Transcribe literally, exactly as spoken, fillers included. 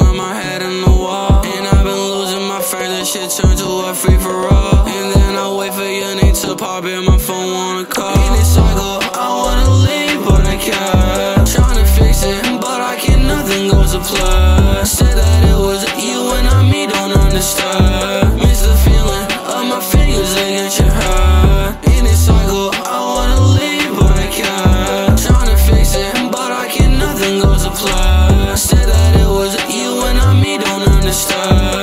slam my head in the wall. And I've been losing my friends, that shit turned to a free-for-all. And then I wait for your name to pop in, my phone wanna call. In this cycle, I wanna leave, but I can't. Tryna fix it, but I can't, nothing goes to plan. Said that it was you and not me, don't understand. Miss the feeling of my fingers against your head. In this cycle, I wanna leave, but I can't. Tryna fix it, but I can't, nothing goes to plan. Said that it was you and not me, don't understand.